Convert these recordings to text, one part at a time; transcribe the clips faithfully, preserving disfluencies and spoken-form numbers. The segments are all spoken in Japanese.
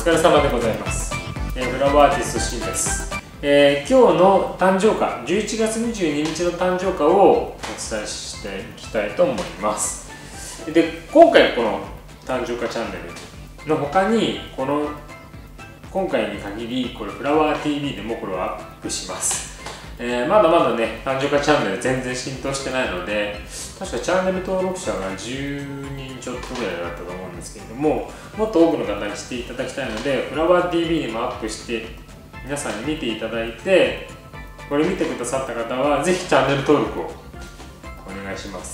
疲れ様でございます。えー、フラワーアーティストシンです。えー、今日の誕生花、じゅういちがつにじゅうににちの誕生花をお伝えしていきたいと思います。で、今回この誕生花チャンネルの他に、この今回に限りこれフラワー ティーブイ でもこれをアップします。えー、まだまだね、誕生花チャンネル全然浸透してないので、確かチャンネル登録者がじゅうにんちょっとぐらいだったと思うんですけれども、もっと多くの方にしていただきたいので、フラワー ティーブイ にもアップして皆さんに見ていただいて、これ見てくださった方はぜひチャンネル登録をお願いします。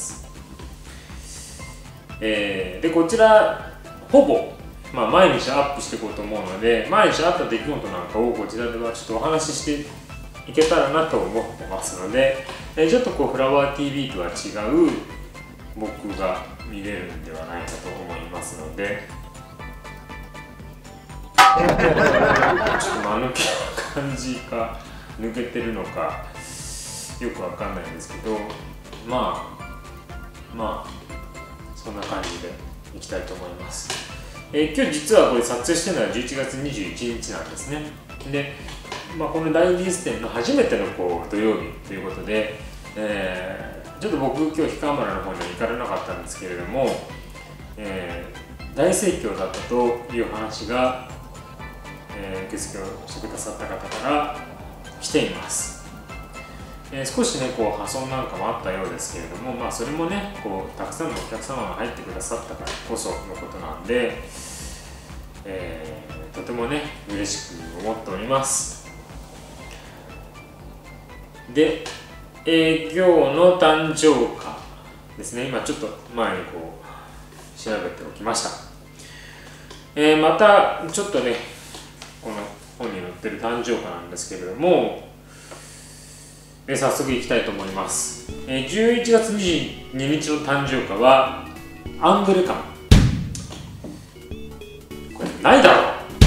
えー、でこちらほぼ、まあ、毎日アップしていこうと思うので、毎日あった出来事なんかをこちらではちょっとお話ししていけたらなと思ってますので、えー、ちょっとこうフラワー ティーブイ とは違う僕が見れるんではないかと思いますのでちょっと間抜けな感じか抜けてるのかよくわかんないんですけど、まあまあそんな感じでいきたいと思います。えー、今日実はこれ撮影してるのはじゅういちがつにじゅういちにちなんですね。で、まあ、この大リリース展の初めてのこう土曜日ということで、えー、ちょっと僕今日氷川村の方には行かれなかったんですけれども、えー、大盛況だったという話が、えー、受付をしてくださった方から来ています。えー、少しねこう破損なんかもあったようですけれども、まあ、それもねこうたくさんのお客様が入ってくださったからこそのことなんで、えー、とてもね嬉しく思っております。で、えー、今日の誕生花ですね、今ちょっと前にこう調べておきました。えー、またちょっとねこの本に載ってる誕生花なんですけれども、えー、早速いきたいと思います。えー、じゅういちがつにじゅうににちの誕生花はアングレカム。これないだろ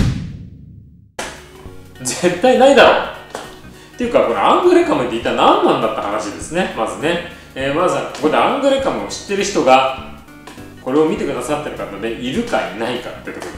う絶対ないだろうっていうか、これアングレカムって一体何なんだって話ですね、まずね。えー、まずはここでアングレカムを知ってる人がこれを見てくださってる方でいるかいないかってところです。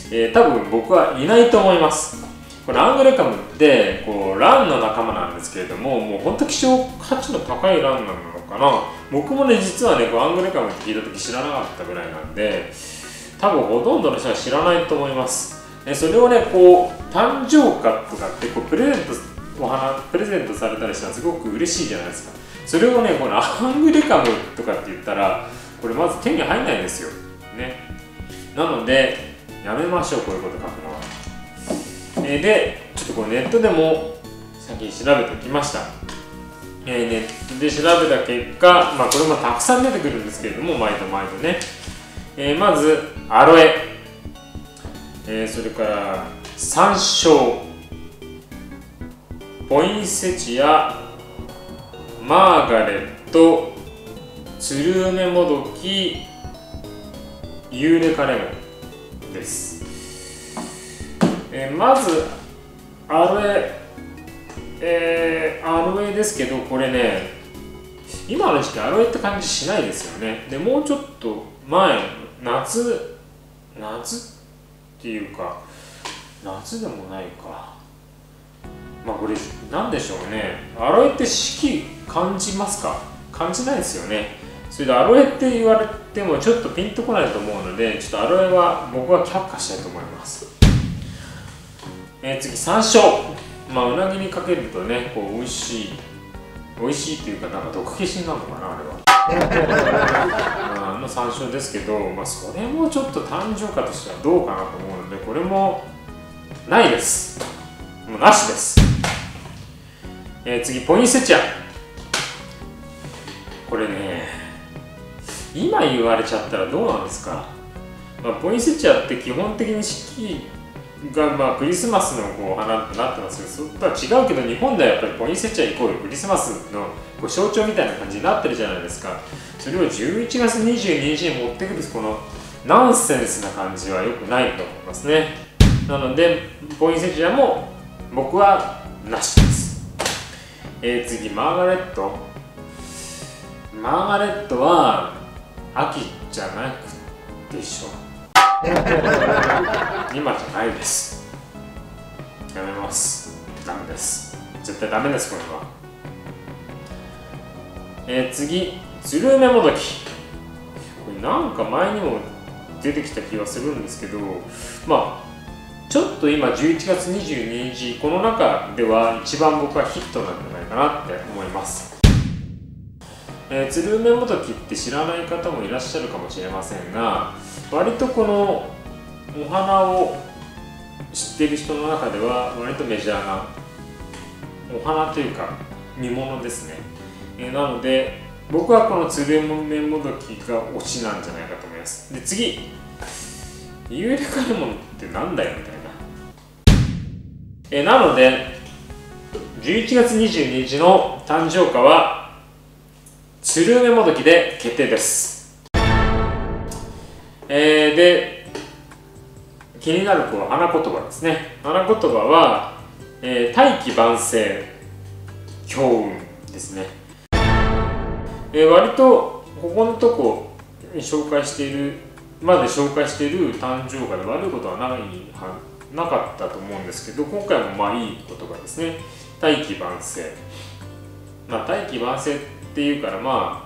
えー、多分僕はいないと思います。これアングレカムってこうランの仲間なんですけれども、もう本当希少価値の高いランなのかな。僕もね実はねこうアングレカムって聞いた時知らなかったぐらいなんで、多分ほとんどの人は知らないと思います。えそれをねこう誕生花とかってこうプレゼントお花プレゼントされたりしたらすごく嬉しいじゃないですか。それをねこのアングレカムとかって言ったらこれまず手に入んないんですよね。なのでやめましょう、こういうこと書くのは。えー、でちょっとこうネットでも先に調べておきました。えー、ネットで調べた結果、まあ、これもたくさん出てくるんですけれども、毎度毎度ね、えー、まずアロエ、えー、それから山椒、ポインセチア、マーガレット、ツルーメモドキ、ユーレカレモンです。えー、まずアロエ、えー、アロエですけど、これね今の時期アロエって感じしないですよね。でもうちょっと前、夏夏っていうか夏でもないか、まあこれなんでしょうね。アロエって四季感じますか？感じないですよね。それでアロエって言われてもちょっとピンとこないと思うので、ちょっとアロエは僕は却下したいと思います。えー、次山椒、まあうなぎにかけるとねこう美味しい美味しいっていうかなんか毒消しになるのかなあれはあの山椒ですけど、まあそれもちょっと誕生花としてはどうかなと思うので、これもないです。もうなしです。えー、次ポインセチア、これね今言われちゃったらどうなんですか。まあ、ポインセチアって基本的に四季がまあクリスマスのこう花ってなってますけど、それとは違うけど日本ではやっぱりポインセチアイコールクリスマスのこう象徴みたいな感じになってるじゃないですか。それをじゅういちがつにじゅうににちに持ってくるこのナンセンスな感じは良くないと思いますね。なのでポインセチアも僕はなしです。えー、次マーガレット、マーガレットは秋じゃなくでしょう。 今じゃないです。やめます。ダメです。絶対ダメです、これは。えー、次、つるめもどき。これなんか前にも出てきた気がするんですけど、まあちょっと今じゅういちがつにじゅうににち、この中では一番僕はヒットなんじゃないかなって思います。えー、つるめもどきって知らない方もいらっしゃるかもしれませんが、割とこのお花を知っている人の中では割とメジャーなお花というか見物ですね。えー、なので僕はこのつるめもどきが推しなんじゃないかと思います。で次、ユーレカレモンってなんだよみたいな。えー、なのでじゅういちがつにじゅうににちの誕生花はつるめもどきで決定です。えー、で気になるこの花言葉ですね。花言葉は、えー、大器晩成、強運ですね。えー、割とここのとこに紹介しているまで紹介している誕生花で悪いことはないはなかったと思うんですけど、今回もまあいい言葉ですね。大器晩成。まあ大器晩成っていうからま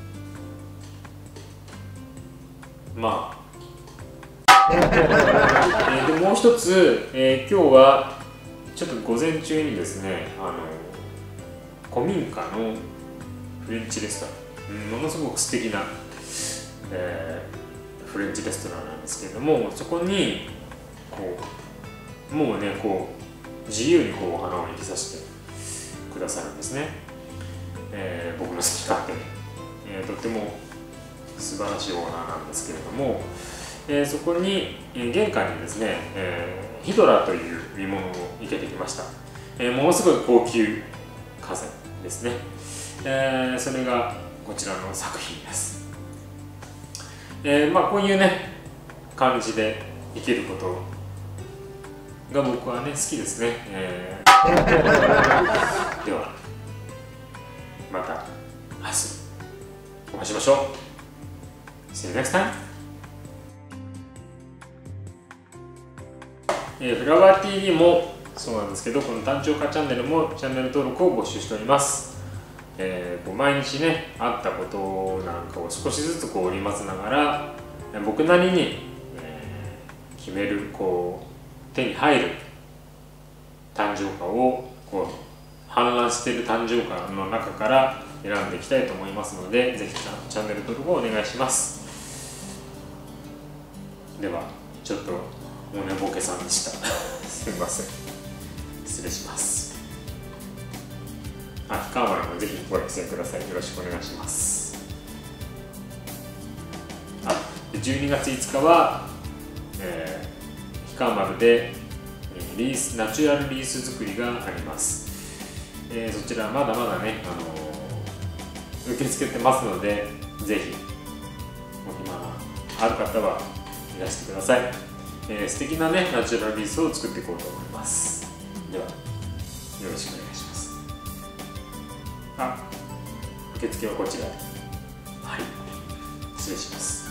あまあえー、でもう一つ、えー、今日はちょっと午前中にですね、あの古民家のフレンチレストラン、ものすごく素敵な、えー、フレンチレストランなんですけれども、そこにこうもうねこう自由にこうお花を入れさせてくださるんですね。えー、僕の好き勝手に、えー、とっても素晴らしいお花なんですけれども、えー、そこに、えー、玄関にですね、えー、ヒドラという見物を生けてきました。えー、ものすごい高級花材ですね。えー、それがこちらの作品です。えー、まあこういうね感じで生けることが僕はね好きですね。えー、ではまた明日お会いしましょう。See you next time. えー、フラワー ティーブイ もそうなんですけど、この誕生花チャンネルもチャンネル登録を募集しております。えー、こう毎日ねあったことなんかを少しずつこう織り交ぜながら僕なりに、えー、決めるこう手に入る誕生花をこう氾濫している誕生花の中から選んでいきたいと思いますので、ぜひチャンネル登録をお願いします。ではちょっとお寝ぼけさんでしたすみません、失礼します。あ、氷川丸もぜひご出演ください。よろしくお願いします。あ、じゅうにがついつかは、えー、氷川丸でリースナチュラルリース作りがあります。えー、そちらまだまだね、あのー、受け付けてますので、ぜひお暇ある方はいらしてください。えー、素敵なねナチュラルリースを作っていこうと思います。ではよろしくお願いします。あ、受付はこちらで。はい、失礼します。